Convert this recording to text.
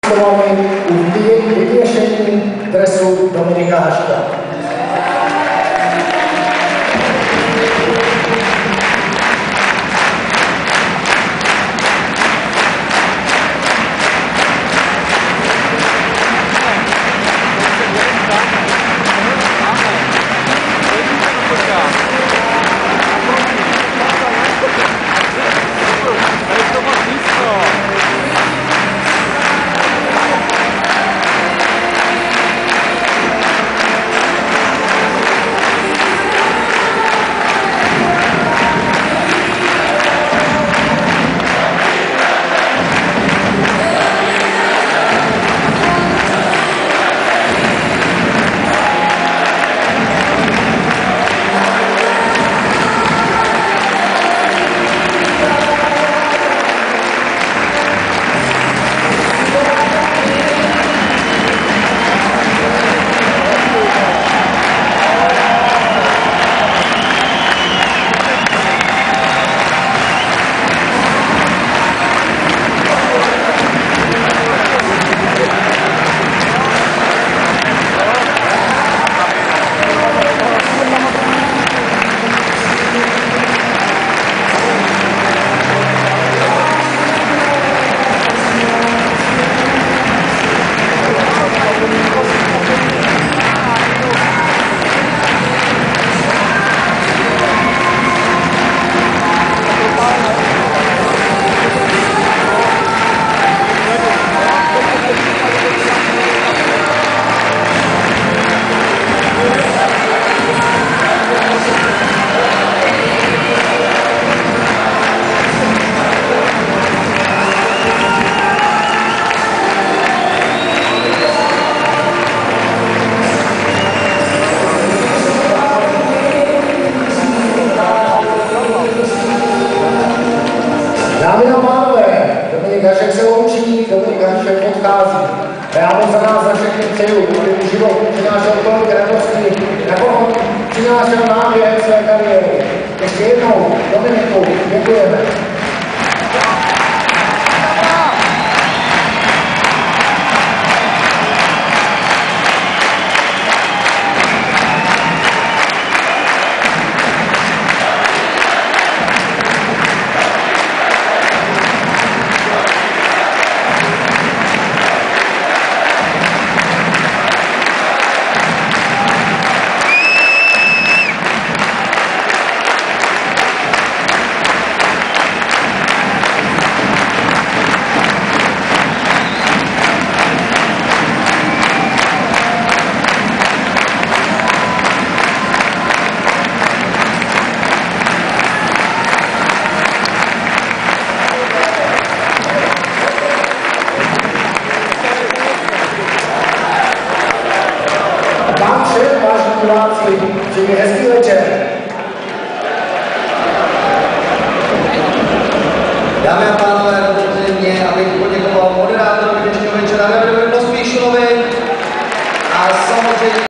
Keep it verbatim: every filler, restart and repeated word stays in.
asistovali u vyvěšení dresu Dominika Haška. Dámy a pánové, Dominik Hašek se loučí, Dominik Hašek odchází. A já mu za nás za všechny přeju, aby mu život přinášel tolik radosti, jako on přinášel nám během své kariéry. Ještě jednou, Dominiku, děkujeme. Vám všem, vážení diváci, přeji hezký večer. Dámy a pánové, dovolte mě, abych poděkoval moderátorovi dnešního večera, Gabrielu Pospíšilovi a samozřejmě